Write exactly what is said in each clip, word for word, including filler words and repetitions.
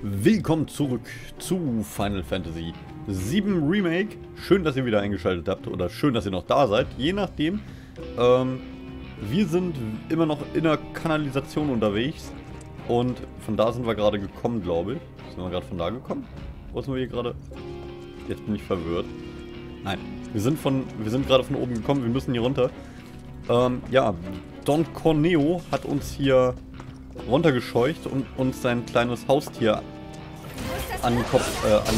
Willkommen zurück zu Final Fantasy sieben Remake. Schön, dass ihr wieder eingeschaltet habt oder schön, dass ihr noch da seid, je nachdem. Ähm, wir sind immer noch in der Kanalisation unterwegs und von da sind wir gerade gekommen, glaube ich. Sind wir gerade von da gekommen? Wo sind wir hier gerade? Jetzt bin ich verwirrt. Nein, wir sind von, wir sind gerade von oben gekommen, wir müssen hier runter. Ähm, ja, Don Corneo hat uns hier runtergescheucht und uns sein kleines Haustier an den Kopf, äh, an,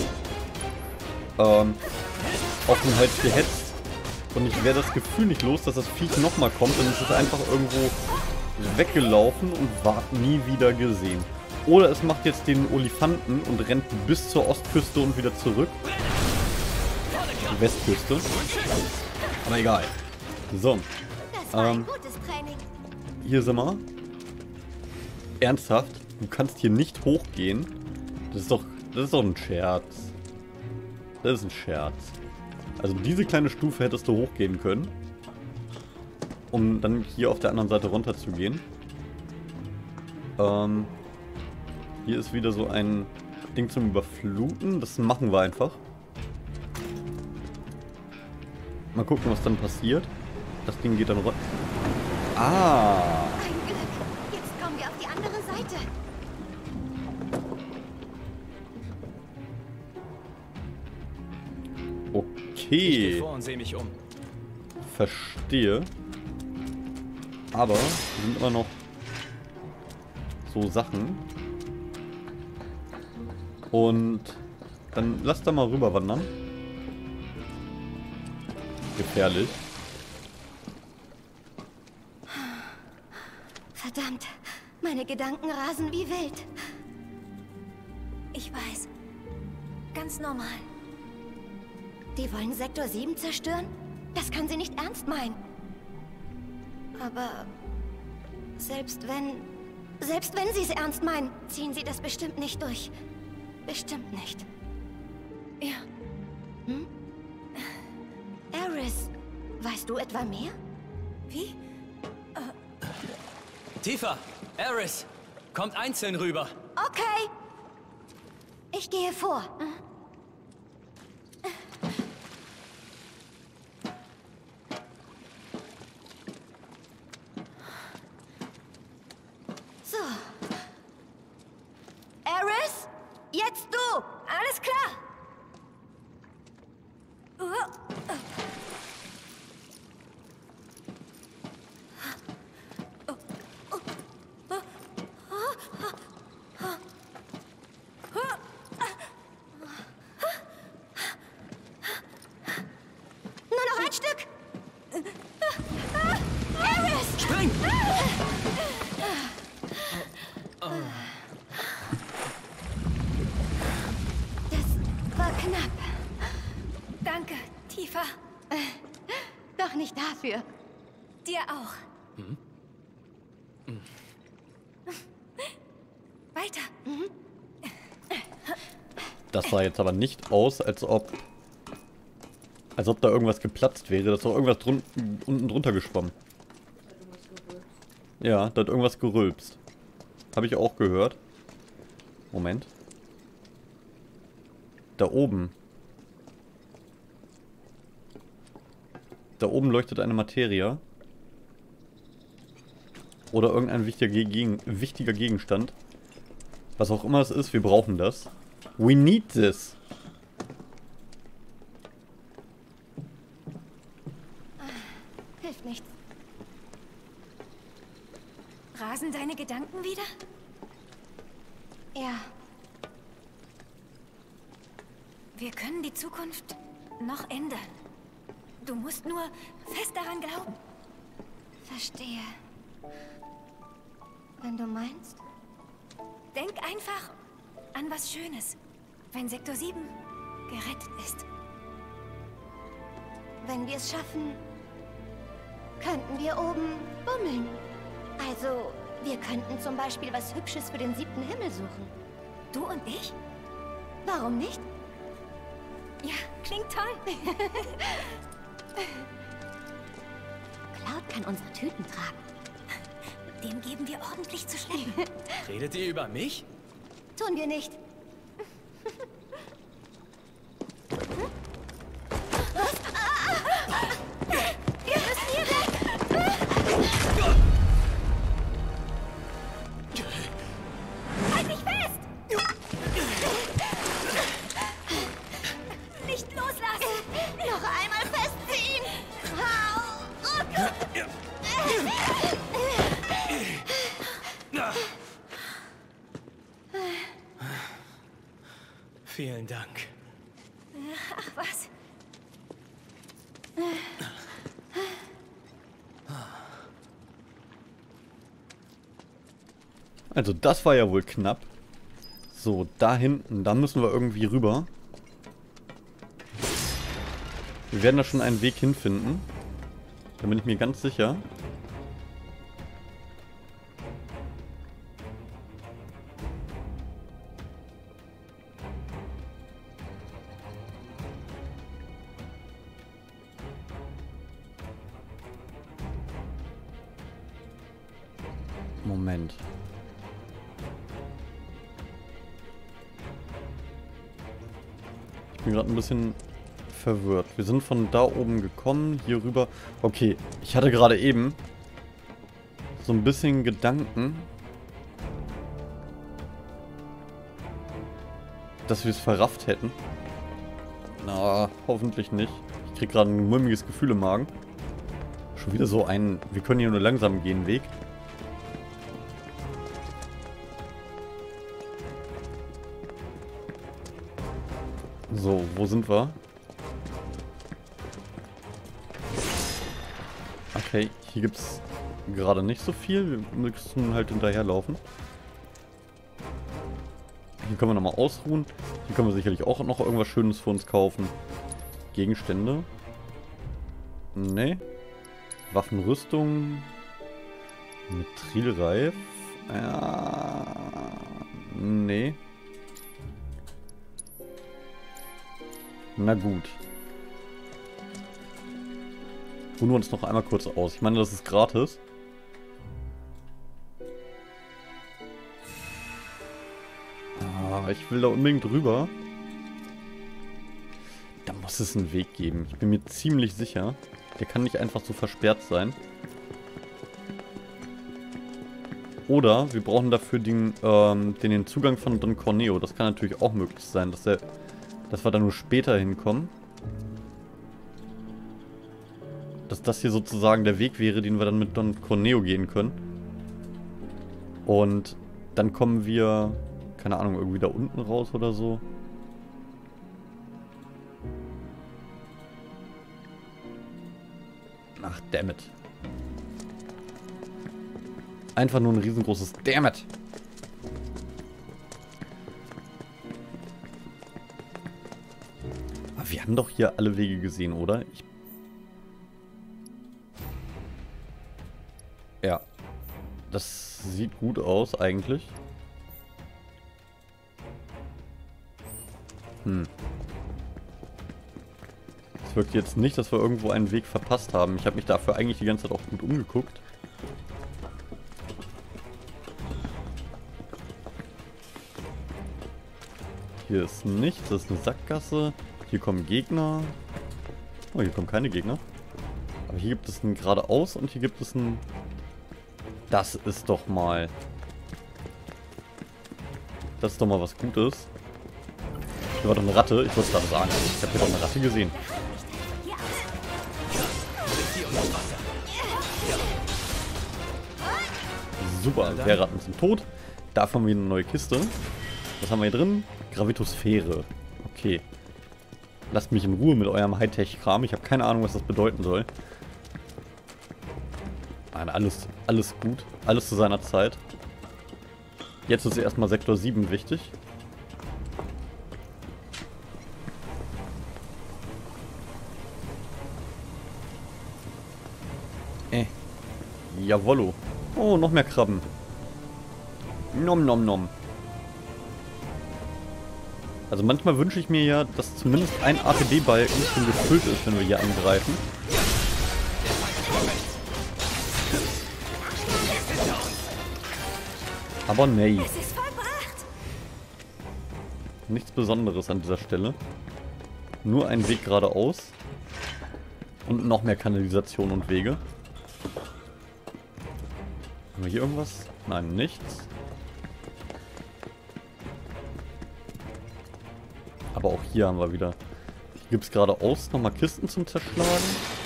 ähm, auf den Hals gehetzt. Und ich werde das Gefühl nicht los, dass das Viech nochmal kommt, und es ist einfach irgendwo weggelaufen und war nie wieder gesehen. Oder es macht jetzt den Olifanten und rennt bis zur Ostküste und wieder zurück. Die Westküste. Aber egal. So. Ähm, hier sind wir. Ernsthaft? Du kannst hier nicht hochgehen? Das ist doch, das ist doch ein Scherz. Das ist ein Scherz. Also diese kleine Stufe hättest du hochgehen können, um dann hier auf der anderen Seite runter zu gehen. Ähm, hier ist wieder so ein Ding zum Überfluten. Das machen wir einfach. Mal gucken, was dann passiert. Das Ding geht dann runter. Ah! Ein Glück. Jetzt kommen wir auf die andere Seite. Okay. Ich gehe vor und sehe mich um. Verstehe. Aber es sind immer noch so Sachen. Und dann lass da mal rüber wandern. Gefährlich. Verdammt. Meine Gedanken rasen wie wild. Ich weiß. Ganz normal. Die wollen Sektor sieben zerstören? Das kann sie nicht ernst meinen. Aber selbst wenn... Selbst wenn sie es ernst meinen, ziehen sie das bestimmt nicht durch. Bestimmt nicht. Ja. Hm? Aeris, weißt du etwa mehr? Wie? Tifa! Aeris! Kommt einzeln rüber! Okay. Ich gehe vor. So. Aeris? Jetzt du! Alles klar! Nur noch ein Stück! Aeris! Spring! Das war knapp. Danke, Tifa. Doch nicht dafür. Dir auch. Hm? Weiter. Das sah jetzt aber nicht aus, als ob... Als ob da irgendwas geplatzt wäre. Da ist doch irgendwas drun unten drunter geschwommen. Ja, da hat irgendwas gerülpst. Habe ich auch gehört. Moment. Da oben. Da oben leuchtet eine Materie. Oder irgendein wichtiger, Gegen wichtiger Gegenstand. Was auch immer es ist, wir brauchen das. We need this. Hilft nichts. Rasen deine Gedanken wieder? Ja. Wir können die Zukunft noch ändern. Du musst nur fest daran glauben. Verstehe. Wenn du meinst. Denk einfach an was Schönes, wenn Sektor sieben gerettet ist. Wenn wir es schaffen, könnten wir oben bummeln. Also, wir könnten zum Beispiel was Hübsches für den siebten Himmel suchen. Du und ich? Warum nicht? Ja, klingt toll. Cloud kann unsere Tüten tragen. Dem geben wir ordentlich zu schleppen. Redet ihr über mich? Tun wir nicht. Was? Wir müssen hier weg. Halt dich fest! Nicht loslassen! Noch einmal festziehen! Hau! Ruck! Vielen Dank. Ach was. Also das war ja wohl knapp. So, da hinten, da müssen wir irgendwie rüber. Wir werden da schon einen Weg hinfinden. Da bin ich mir ganz sicher. Moment. Ich bin gerade ein bisschen verwirrt. Wir sind von da oben gekommen, hier rüber. Okay, ich hatte gerade eben so ein bisschen Gedanken, dass wir es verrafft hätten. Na, hoffentlich nicht. Ich krieg gerade ein mulmiges Gefühl im Magen. Schon wieder so ein, wir können hier nur langsam gehen, Weg. So, wo sind wir? Okay, hier gibt es gerade nicht so viel. Wir müssen halt hinterherlaufen. Hier können wir nochmal ausruhen. Hier können wir sicherlich auch noch irgendwas Schönes für uns kaufen. Gegenstände. Nee. Waffenrüstung. Mithrilreif. Ja. Nee. Na gut. Ruhen wir uns noch einmal kurz aus. Ich meine, das ist gratis. Ah, ich will da unbedingt rüber. Da muss es einen Weg geben. Ich bin mir ziemlich sicher. Der kann nicht einfach so versperrt sein. Oder wir brauchen dafür den, ähm, den, den Zugang von Don Corneo. Das kann natürlich auch möglich sein, dass, der, dass wir da nur später hinkommen. Dass das hier sozusagen der Weg wäre, den wir dann mit Don Corneo gehen können. Und dann kommen wir, keine Ahnung, irgendwie da unten raus oder so. Ach, dammit. Einfach nur ein riesengroßes Dammit. Aber wir haben doch hier alle Wege gesehen, oder? Ich ja. Das sieht gut aus, eigentlich. Hm. Es wirkt jetzt nicht, dass wir irgendwo einen Weg verpasst haben. Ich habe mich dafür eigentlich die ganze Zeit auch gut umgeguckt. Hier ist nichts, das ist eine Sackgasse. Hier kommen Gegner. Oh, hier kommen keine Gegner. Aber hier gibt es ein geradeaus und hier gibt es ein... Das ist doch mal... Das ist doch mal was Gutes. Hier war doch eine Ratte, ich wollte es gerade sagen. Ich habe hier doch eine Ratte gesehen. Super, der Ratten sind tot. Davon haben wir eine neue Kiste. Was haben wir hier drin? Gravitosphäre. Okay. Lasst mich in Ruhe mit eurem Hightech-Kram. Ich habe keine Ahnung, was das bedeuten soll. Nein, alles, alles gut. Alles zu seiner Zeit. Jetzt ist erstmal Sektor sieben wichtig. Äh. Jawollo. Oh, noch mehr Krabben. Nom nom nom. Also manchmal wünsche ich mir ja, dass zumindest ein A T D-Balken schon gefüllt ist, wenn wir hier angreifen. Aber nee. Nichts Besonderes an dieser Stelle. Nur ein Weg geradeaus. Und noch mehr Kanalisation und Wege. Haben wir hier irgendwas? Nein, nichts. Aber auch hier haben wir wieder... Hier gibt es geradeaus nochmal Kisten zum Zerschlagen.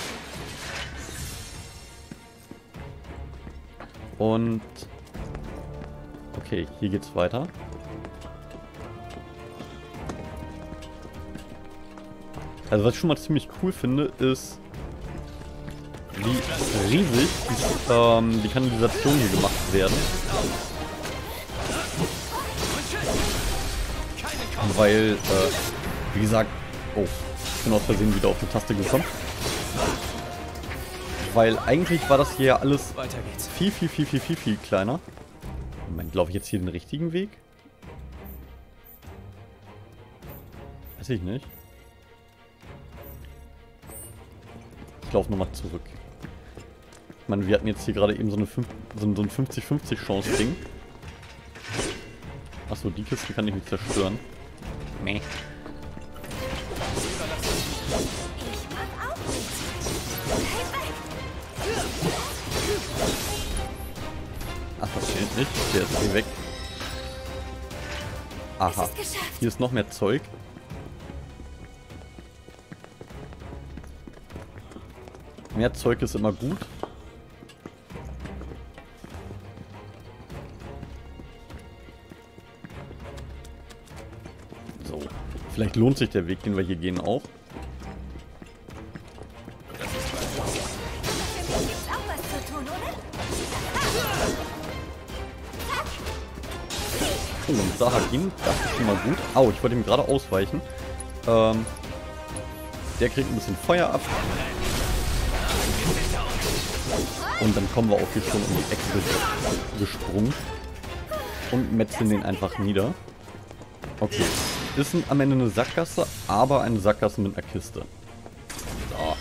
Und... Okay, hier geht's weiter. Also was ich schon mal ziemlich cool finde, ist, wie riesig die, ähm, die Kanalisation hier gemacht werden. Weil, äh, wie gesagt, oh, ich bin aus Versehen wieder auf die Taste gekommen. Weil eigentlich war das hier ja alles viel, viel, viel, viel, viel, viel kleiner. Moment, laufe ich jetzt hier den richtigen Weg? Weiß ich nicht. Ich laufe nochmal zurück. Ich meine, wir hatten jetzt hier gerade eben so, eine fünf, so ein fünfzig fünfzig Chance-Ding. Achso, die Kiste kann ich nicht zerstören. Meh. Ach, das zählt nicht. Der ist hier weg. Aha. Hier ist noch mehr Zeug. Mehr Zeug ist immer gut. So. Vielleicht lohnt sich der Weg, den wir hier gehen, auch. Oh, und Sahagin, das ist schon mal gut. Au, ich wollte ihm gerade ausweichen. Ähm, der kriegt ein bisschen Feuer ab. Und dann kommen wir auch hier schon um die Ecke gesprungen. Und metzeln den einfach nieder. Okay. Ist am Ende eine Sackgasse, aber eine Sackgasse mit einer Kiste. So.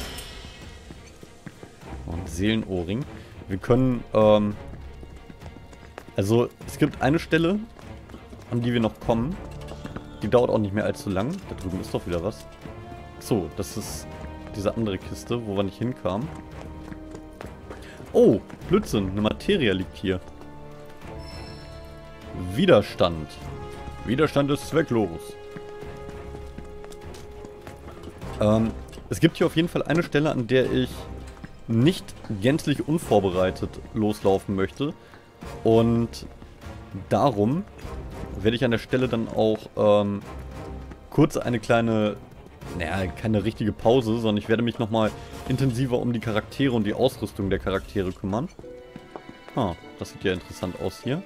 Und Seelenohrring. Wir können, ähm... Also, es gibt eine Stelle, an die wir noch kommen. Die dauert auch nicht mehr allzu lang. Da drüben ist doch wieder was. So, das ist diese andere Kiste, wo wir nicht hinkamen. Oh, Blödsinn, eine Materie liegt hier. Widerstand. Widerstand ist zwecklos. Ähm, es gibt hier auf jeden Fall eine Stelle, an der ich nicht gänzlich unvorbereitet loslaufen möchte. Und darum werde ich an der Stelle dann auch ähm, kurz eine kleine, naja, keine richtige Pause, sondern ich werde mich nochmal intensiver um die Charaktere und die Ausrüstung der Charaktere kümmern. Ah, das sieht ja interessant aus hier.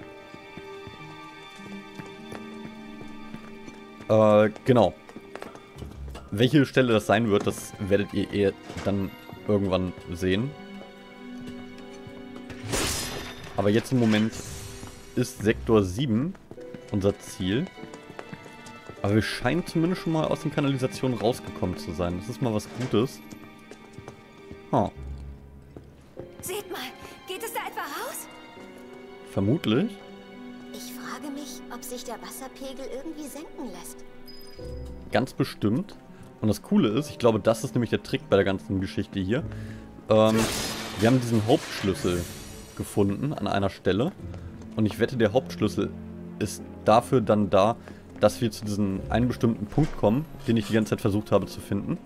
Äh, genau. Welche Stelle das sein wird, das werdet ihr eher dann irgendwann sehen. Aber jetzt im Moment ist Sektor sieben unser Ziel. Aber wir scheinen zumindest schon mal aus den Kanalisationen rausgekommen zu sein. Das ist mal was Gutes. Huh. Seht mal, geht es da etwa raus? Vermutlich. Ich frage mich, ob sich der Wasserpegel irgendwie senken lässt. Ganz bestimmt. Und das Coole ist, ich glaube, das ist nämlich der Trick bei der ganzen Geschichte hier. Ähm, wir haben diesen Hauptschlüssel gefunden an einer Stelle. Und ich wette, der Hauptschlüssel ist dafür dann da, dass wir zu diesem einen bestimmten Punkt kommen, den ich die ganze Zeit versucht habe zu finden.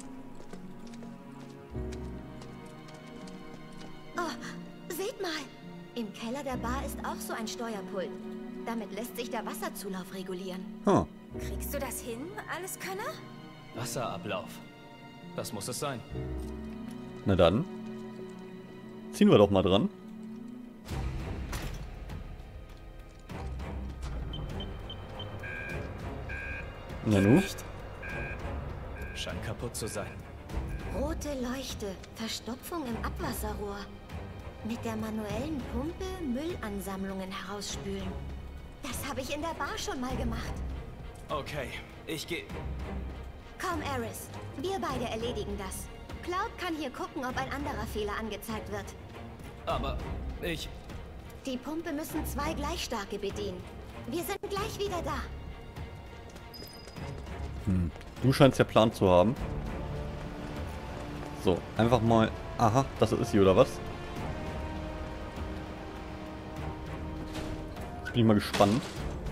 Oh, seht mal! Im Keller der Bar ist auch so ein Steuerpult. Damit lässt sich der Wasserzulauf regulieren. Huh. Kriegst du das hin, Alleskönner? Wasserablauf. Das muss es sein. Na dann. Ziehen wir doch mal dran. Na nu? Scheint kaputt zu sein. Rote Leuchte, Verstopfung im Abwasserrohr. Mit der manuellen Pumpe Müllansammlungen herausspülen. Das habe ich in der Bar schon mal gemacht. Okay, ich gehe... Komm, Aris. Wir beide erledigen das. Cloud kann hier gucken, ob ein anderer Fehler angezeigt wird. Aber ich... Die Pumpe müssen zwei gleich starke bedienen. Wir sind gleich wieder da. Hm. Du scheinst ja Plan zu haben. So, einfach mal... Aha, das ist sie, oder was? Jetzt bin ich mal gespannt.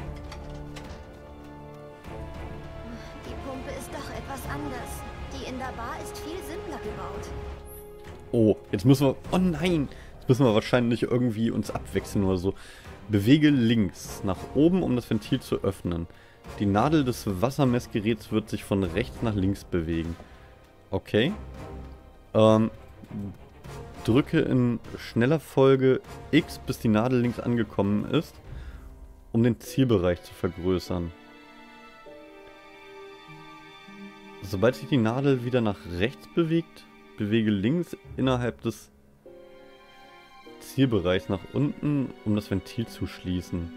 Die Pumpe ist doch etwas anders. Die in der Bar ist viel simpler gebaut. Oh, jetzt müssen wir... Oh nein! Jetzt müssen wir wahrscheinlich irgendwie uns abwechseln oder so. Bewege links nach oben, um das Ventil zu öffnen. Die Nadel des Wassermessgeräts wird sich von rechts nach links bewegen. Okay. Ähm, drücke in schneller Folge X, bis die Nadel links angekommen ist, um den Zielbereich zu vergrößern. Sobald sich die Nadel wieder nach rechts bewegt, bewege links innerhalb des Zielbereichs nach unten, um das Ventil zu schließen.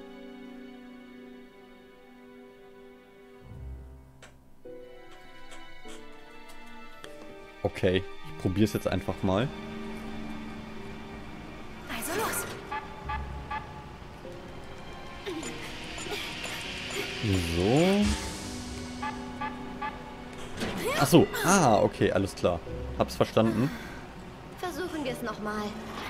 Okay, ich probiere es jetzt einfach mal. Also los! So. Ach so, ah, okay, alles klar. Hab's verstanden. Versuchen wir es nochmal.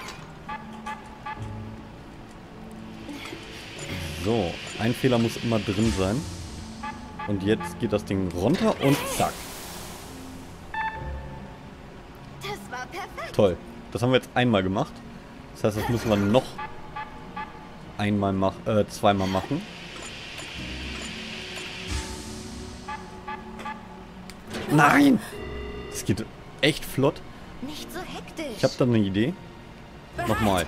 So, ein Fehler muss immer drin sein. Und jetzt geht das Ding runter und zack. Das war perfekt. Toll. Das haben wir jetzt einmal gemacht. Das heißt, das müssen wir noch einmal machen, äh, zweimal machen. Nein! Das geht echt flott. Nicht so hektisch. Ich habe da eine Idee. Nochmal.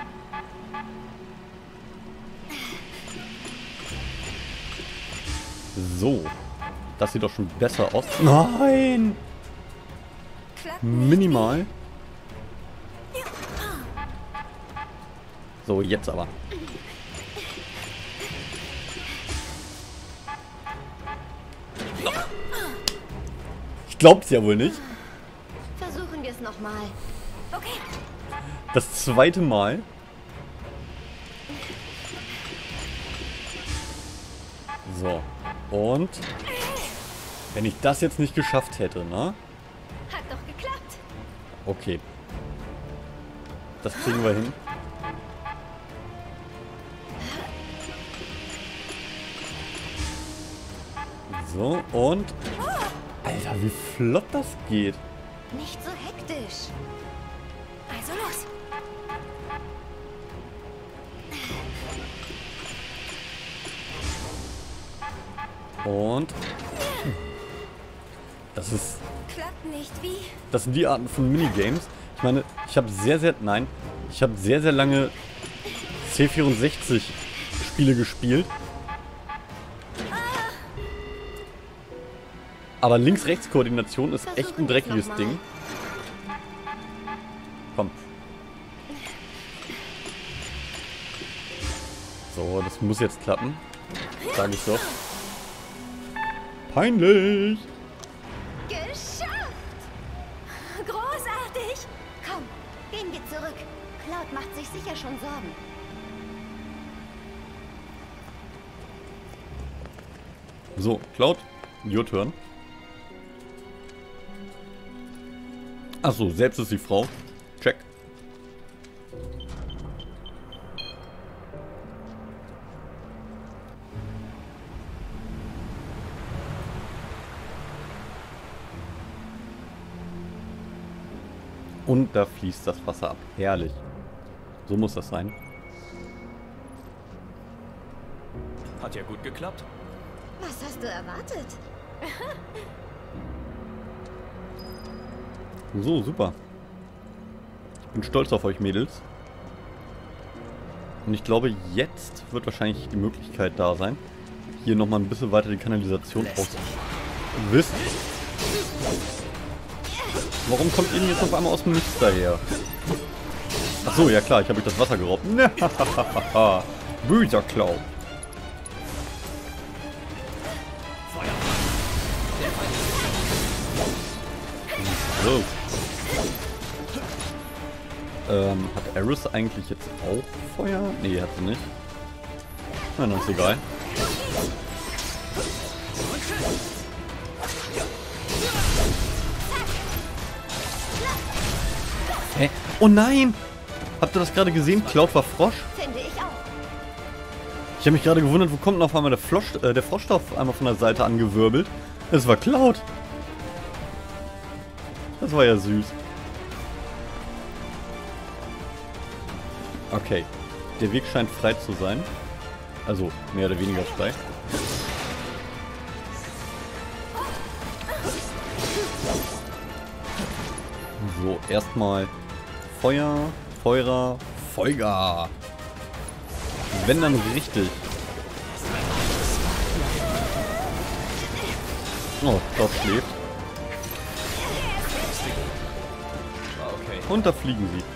So. Das sieht doch schon besser aus. Nein! Minimal. So, jetzt aber. Ich glaub's ja wohl nicht. Versuchen wir es nochmal. Okay. Das zweite Mal. So. Und wenn ich das jetzt nicht geschafft hätte, ne? Hat doch geklappt. Okay. Das kriegen wir hin. So, und... Alter, wie flott das geht. Nicht so hektisch. Also los. Und... Das ist... Klappt nicht wie? Das sind die Arten von Minigames. Ich meine, ich habe sehr, sehr... Nein. Ich habe sehr, sehr lange C vierundsechzig Spiele gespielt. Aber Links-Rechts-Koordination ist echt ein dreckiges Ding. Komm. So, das muss jetzt klappen. Sag ich doch. Peinlich! Geschafft! Großartig! Komm, gehen wir zurück. Cloud macht sich sicher schon Sorgen. So, Cloud, your turn. Achso, selbst ist die Frau. Check. Und da fließt das Wasser ab. Herrlich. So muss das sein. Hat ja gut geklappt. Was hast du erwartet? So, super. Ich bin stolz auf euch, Mädels. Und ich glaube, jetzt wird wahrscheinlich die Möglichkeit da sein, hier nochmal ein bisschen weiter die Kanalisation aus... Wisst? Warum kommt ihr denn jetzt auf einmal aus dem Nichts daher? Achso, ja klar, ich habe euch das Wasser geraubt. Böser Cloud. So. Ähm, hat Aerith eigentlich jetzt auch Feuer? Nee, hat sie nicht. Na, dann ist egal. Oh nein! Habt ihr das gerade gesehen? Cloud war Frosch. Finde ich auch. Ich habe mich gerade gewundert, wo kommt denn auf einmal der, Flosch, äh, der Frosch da auf einmal von der Seite angewirbelt? Es war Cloud. Das war ja süß. Okay. Der Weg scheint frei zu sein. Also, mehr oder weniger frei. So, erstmal Feuer, Feuer, Feuer. Wenn dann richtig. Oh, Cloud schläft. Und da fliegen sie.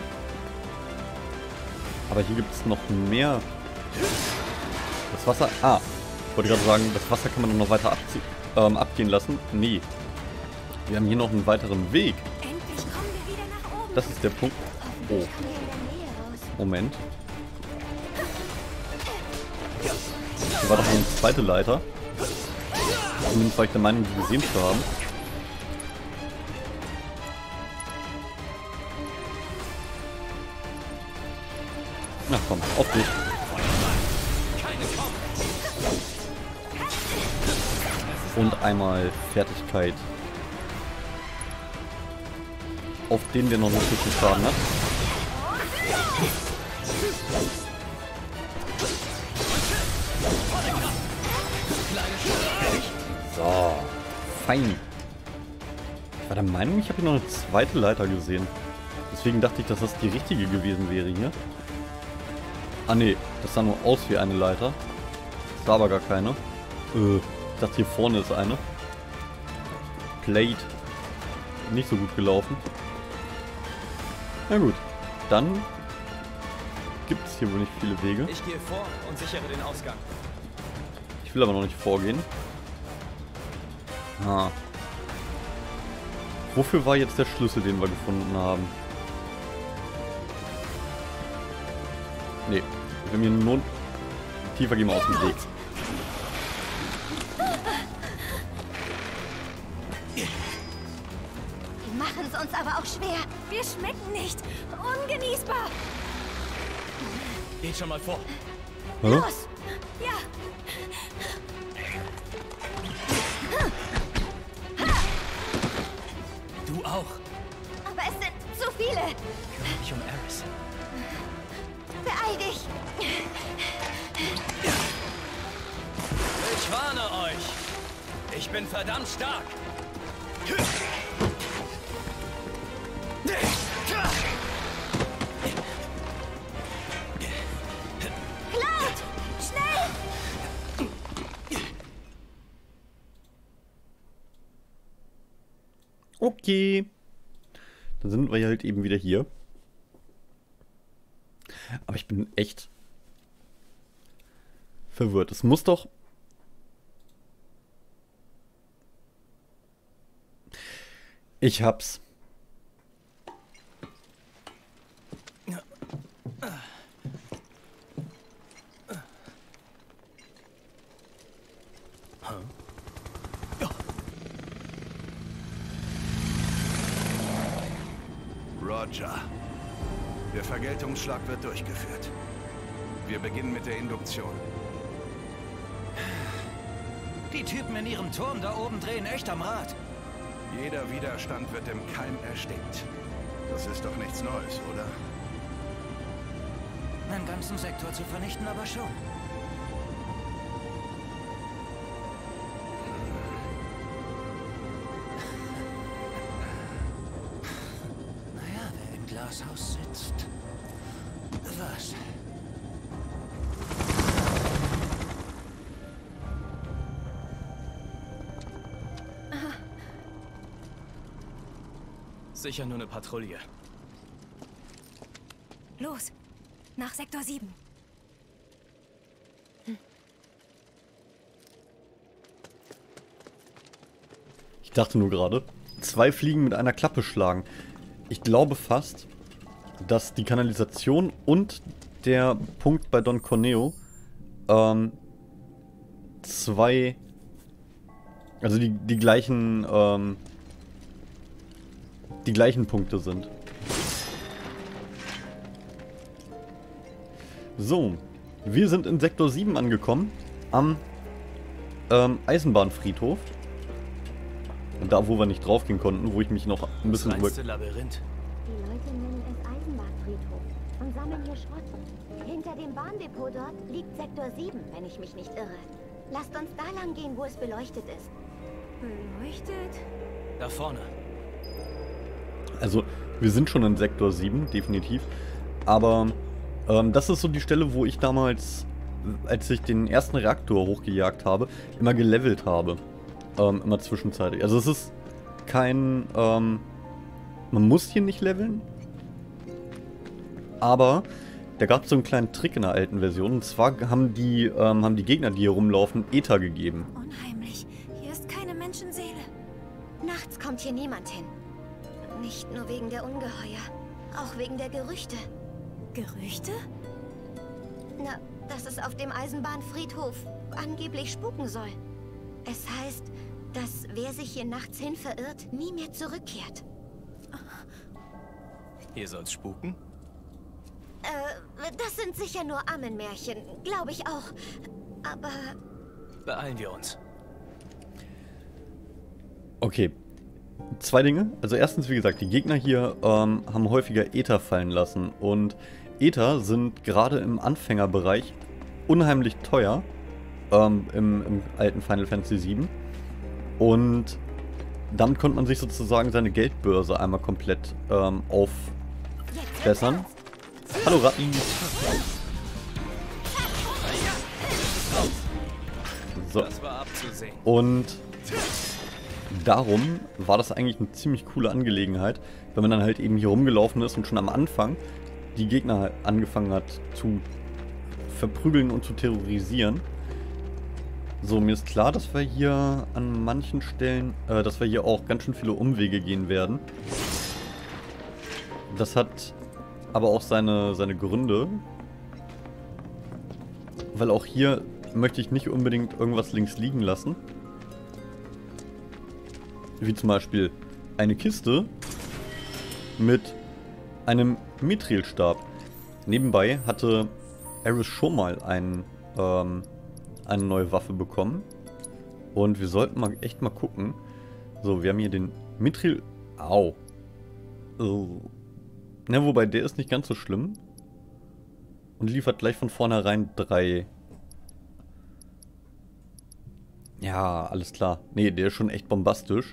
Aber hier gibt es noch mehr. Das Wasser... Ah, ich wollte gerade sagen, das Wasser kann man noch weiter abzie ähm, abgehen lassen. Nee. Wir haben hier noch einen weiteren Weg. Endlich kommen wir wieder nach oben. Das ist der Punkt. Oh, Kommen wir in der Nähe raus. Moment. Hier war doch noch eine zweite Leiter. Zumindest war ich der Meinung, die gesehen zu haben. Na komm, auf dich. Und einmal Fertigkeit. Auf den, der noch nicht so viel Schaden hat. So, fein. Ich war der Meinung, ich habe hier noch eine zweite Leiter gesehen. Deswegen dachte ich, dass das die richtige gewesen wäre hier. Ah ne, das sah nur aus wie eine Leiter. Das war aber gar keine. Äh, ich dachte, hier vorne ist eine. Plate. Nicht so gut gelaufen. Na gut, dann gibt es hier wohl nicht viele Wege. Ich gehe vor und sichere den Ausgang. Ich will aber noch nicht vorgehen. Ah. Wofür war jetzt der Schlüssel, den wir gefunden haben? Nee, wenn wir nur tiefer gehen wir aus dem Weg. Die machen es uns aber auch schwer. Wir schmecken nicht. Ungenießbar. Geht schon mal vor. Hä? Los. Ja. Du auch. Aber es sind zu viele. Kümmere dich um Eris. Beeil dich. Ich warne euch. Ich bin verdammt stark. Cloud, schnell. Okay. Dann sind wir halt eben wieder hier. Aber ich bin echt verwirrt. Es muss doch... Ich hab's. Roger. Der Vergeltungsschlag wird durchgeführt. Wir beginnen mit der Induktion. Die Typen in ihrem Turm da oben drehen echt am Rad. Jeder Widerstand wird im Keim erstickt. Das ist doch nichts Neues, oder? Einen ganzen Sektor zu vernichten, aber schon. Naja, wer im Glashaus sitzt. Was? Sicher nur eine Patrouille. Los, nach Sektor sieben. Ich dachte nur gerade, zwei Fliegen mit einer Klappe schlagen. Ich glaube fast, dass die Kanalisation und der Punkt bei Don Corneo ähm, zwei, also die, die gleichen, ähm, die gleichen Punkte sind. So, wir sind in Sektor sieben angekommen, am ähm, Eisenbahnfriedhof. Und da, wo wir nicht draufgehen konnten, wo ich mich noch ein bisschen... Das reinste Labyrinth. Die Leute nennen es Eisenbahnfriedhof und sammeln hier Schrott. Hinter dem Bahndepot dort liegt Sektor sieben, wenn ich mich nicht irre. Lasst uns da lang gehen, wo es beleuchtet ist. Beleuchtet? Da vorne. Also, wir sind schon in Sektor sieben, definitiv. Aber ähm, das ist so die Stelle, wo ich damals, als ich den ersten Reaktor hochgejagt habe, immer gelevelt habe. Ähm, immer zwischenzeitlich. Also es ist kein... Ähm, man muss hier nicht leveln. Aber da gab es so einen kleinen Trick in der alten Version. Und zwar haben die, ähm, haben die Gegner, die hier rumlaufen, Ether gegeben. Unheimlich. Hier ist keine Menschenseele. Nachts kommt hier niemand hin. Nicht nur wegen der Ungeheuer, auch wegen der Gerüchte. Gerüchte? Na, dass es auf dem Eisenbahnfriedhof angeblich spuken soll. Es heißt, dass wer sich hier nachts hin verirrt, nie mehr zurückkehrt. Hier soll's spuken? Äh, das sind sicher nur Ammenmärchen, glaube ich auch. Aber... Beeilen wir uns. Okay. Zwei Dinge. Also erstens, wie gesagt, die Gegner hier ähm, haben häufiger Ether fallen lassen. Und Ether sind gerade im Anfängerbereich unheimlich teuer. Ähm, im, im alten Final Fantasy sieben. Und damit konnte man sich sozusagen seine Geldbörse einmal komplett ähm, aufbessern. Hallo Ratten. So. Das war abzusehen. Und darum war das eigentlich eine ziemlich coole Angelegenheit, wenn man dann halt eben hier rumgelaufen ist und schon am Anfang die Gegner angefangen hat zu verprügeln und zu terrorisieren. So, mir ist klar, dass wir hier an manchen Stellen, äh, dass wir hier auch ganz schön viele Umwege gehen werden. Das hat aber auch seine, seine Gründe. Weil auch hier möchte ich nicht unbedingt irgendwas links liegen lassen. Wie zum Beispiel eine Kiste mit einem Mithrilstab. Nebenbei hatte Aeris schon mal einen, ähm, eine neue Waffe bekommen. Und wir sollten mal echt mal gucken. So, wir haben hier den Mithril... Au. Oh. Na, wobei der ist nicht ganz so schlimm. Und liefert gleich von vornherein drei... Ja, alles klar. Nee, der ist schon echt bombastisch.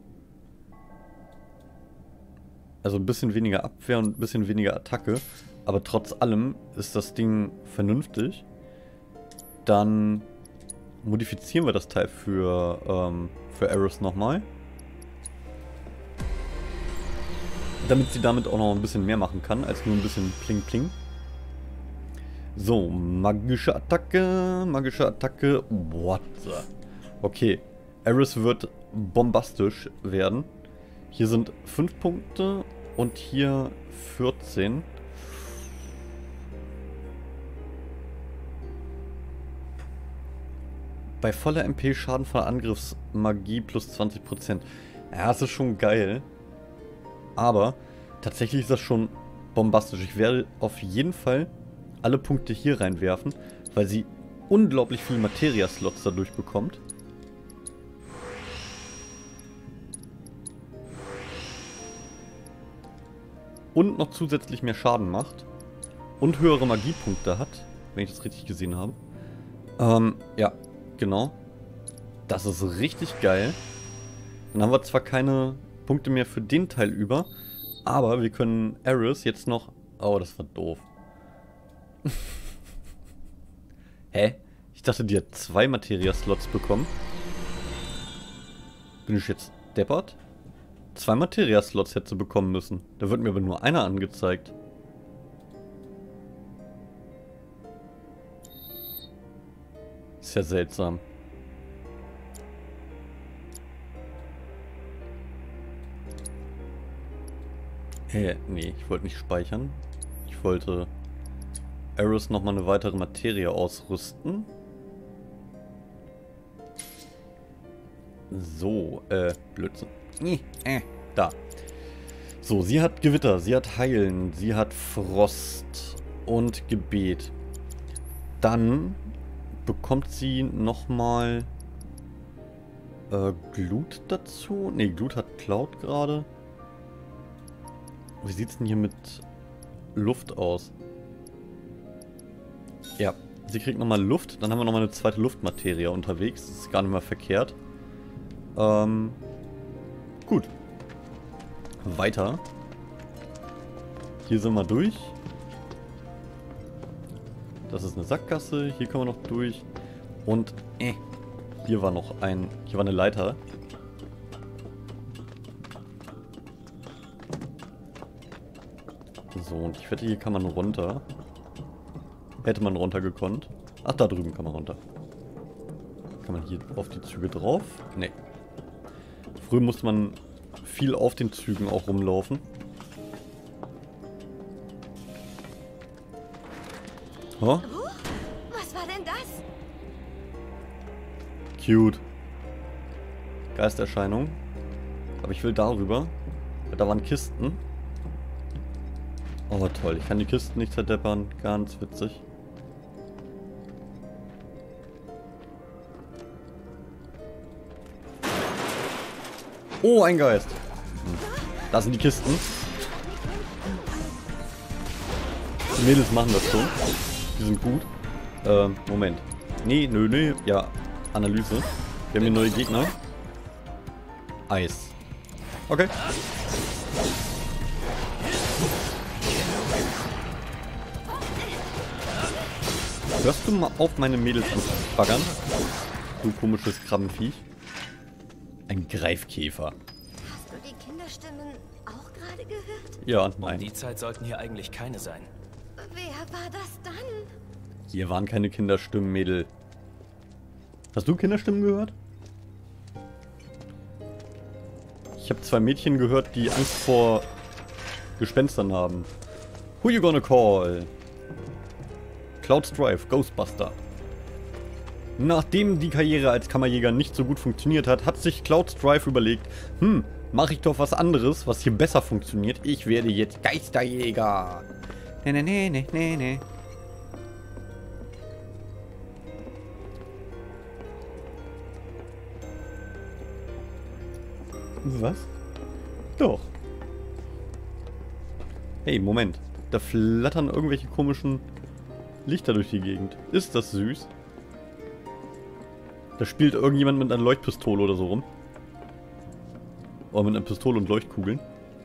Also ein bisschen weniger Abwehr und ein bisschen weniger Attacke. Aber trotz allem ist das Ding vernünftig. Dann modifizieren wir das Teil für, ähm, für Aeris nochmal. Damit sie damit auch noch ein bisschen mehr machen kann, als nur ein bisschen Pling Pling. So, magische Attacke, magische Attacke. What the? Okay, Aeris wird bombastisch werden. Hier sind fünf Punkte und hier vierzehn. Bei voller M P Schaden von Angriffsmagie plus zwanzig Prozent. Ja, das ist schon geil. Aber tatsächlich ist das schon bombastisch. Ich werde auf jeden Fall alle Punkte hier reinwerfen, weil sie unglaublich viel Materia-Slots dadurch bekommt. Und noch zusätzlich mehr Schaden macht. Und höhere Magiepunkte hat, wenn ich das richtig gesehen habe. Ähm, ja, genau. Das ist richtig geil. Dann haben wir zwar keine Punkte mehr für den Teil über, aber wir können Aeris jetzt noch... Oh, das war doof. Hä? Ich dachte, die hat zwei Materia-Slots bekommen. Bin ich jetzt deppert? Zwei Materia-Slots hätte sie bekommen müssen. Da wird mir aber nur einer angezeigt. Ist ja seltsam. Hä? Nee, ich wollte nicht speichern. Ich wollte Aeris nochmal eine weitere Materie ausrüsten. So, äh, Blödsinn. Äh, da. So, sie hat Gewitter, sie hat Heilen, sie hat Frost und Gebet. dann bekommt sie nochmal äh, Glut dazu. Ne, Glut hat Cloud gerade. Wie sieht es denn hier mit Luft aus? Ja, sie kriegt nochmal Luft. Dann haben wir nochmal eine zweite Luftmaterie unterwegs. Das ist gar nicht mal verkehrt. Ähm, gut. Weiter. Hier sind wir durch. Das ist eine Sackgasse. Hier können wir noch durch. Und äh, hier war noch ein... Hier war eine Leiter. So, und ich wette, hier kann man runter. Hätte man runter gekonnt. Ach, da drüben kann man runter. Kann man hier auf die Züge drauf? Nee. Früher musste man viel auf den Zügen auch rumlaufen. Huh? Was war denn das? Cute. Geisterscheinung. Aber ich will darüber. Da waren Kisten. Oh toll, ich kann die Kisten nicht zerdeppern. Ganz witzig. Oh, ein Geist. Hm. Da sind die Kisten. Die Mädels machen das schon. Die sind gut. Ähm, Moment. Nee, nö, nö. Ja, Analyse. Wir haben hier neue Gegner. Eis. Okay. Hörst du mal auf, meine Mädels anzubaggern? Du komisches Krabbenviech. Ein Greifkäfer. Hast du die Kinderstimmen auch gerade gehört? Ja, Um nein. die Zeit sollten hier eigentlich keine sein. Wer war das dann? Hier waren keine Kinderstimmen, Mädel. Hast du Kinderstimmen gehört? Ich habe zwei Mädchen gehört, die Angst vor Gespenstern haben. Who you gonna call? Cloud Strife, Ghostbuster. Nachdem die Karriere als Kammerjäger nicht so gut funktioniert hat, hat sich Cloud Strife überlegt, hm, mache ich doch was anderes, was hier besser funktioniert. Ich werde jetzt Geisterjäger. Ne, ne, ne, ne, ne, ne. Was? Doch. Hey, Moment. Da flattern irgendwelche komischen Lichter durch die Gegend. Ist das süß? Da spielt irgendjemand mit einer Leuchtpistole oder so rum. Oder mit einer Pistole und Leuchtkugeln.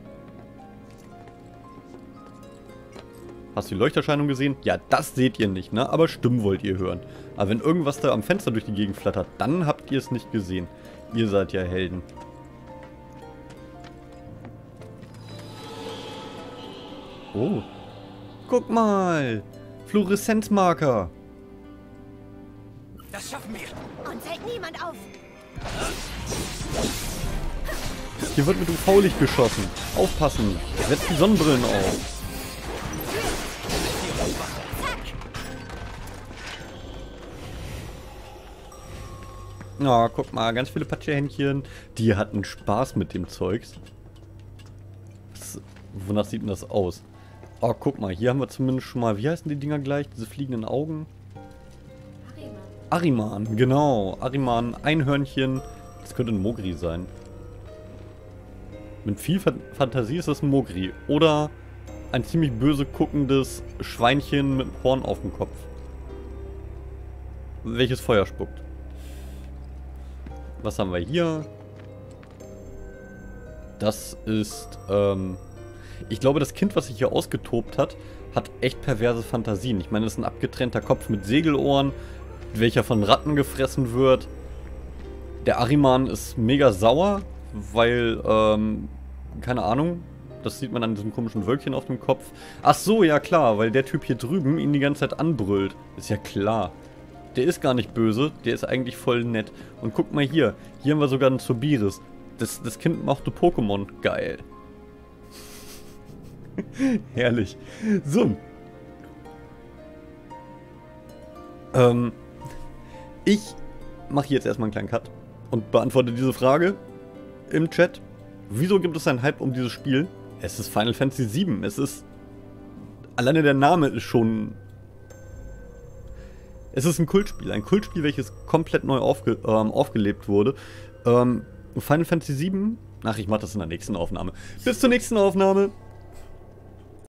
Hast du die Leuchterscheinung gesehen? Ja, das seht ihr nicht, ne? Aber Stimmen wollt ihr hören. Aber wenn irgendwas da am Fenster durch die Gegend flattert, dann habt ihr es nicht gesehen. Ihr seid ja Helden. Oh. Guck mal. Fluoreszenzmarker. Das schaffen wir. Uns hält niemand auf. Hier wird mit U V-Licht geschossen. Aufpassen. Setzt die Sonnenbrillen auf. Na, oh, guck mal. Ganz viele Patschehändchen. Die hatten Spaß mit dem Zeugs. Das, wonach sieht denn das aus? Oh, guck mal. Hier haben wir zumindest schon mal... Wie heißen die Dinger gleich? Diese fliegenden Augen? Ahriman, genau. Ahriman, Einhörnchen. Das könnte ein Mogri sein. Mit viel Fantasie ist das ein Mogri. Oder ein ziemlich böse guckendes Schweinchen mit einem Horn auf dem Kopf. Welches Feuer spuckt. Was haben wir hier? Das ist, ähm... ich glaube, das Kind, was sich hier ausgetobt hat, hat echt perverse Fantasien. Ich meine, das ist ein abgetrennter Kopf mit Segelohren, welcher von Ratten gefressen wird. Der Ahriman ist mega sauer, weil, ähm, keine Ahnung, das sieht man an diesem komischen Wölkchen auf dem Kopf. Ach so, ja klar, weil der Typ hier drüben ihn die ganze Zeit anbrüllt. Ist ja klar. Der ist gar nicht böse, der ist eigentlich voll nett. Und guck mal hier, hier haben wir sogar einen Zobiris. Das, das Kind mochte Pokémon. Geil. Herrlich. So. Ähm, ich mache jetzt erstmal einen kleinen Cut und beantworte diese Frage im Chat. Wieso gibt es einen Hype um dieses Spiel? Es ist Final Fantasy sieben. Es ist... Alleine der Name ist schon... Es ist ein Kultspiel. Ein Kultspiel, welches komplett neu aufge ähm, aufgelebt wurde. Ähm, Final Fantasy sieben. Ach, ich mache das in der nächsten Aufnahme. Bis zur nächsten Aufnahme.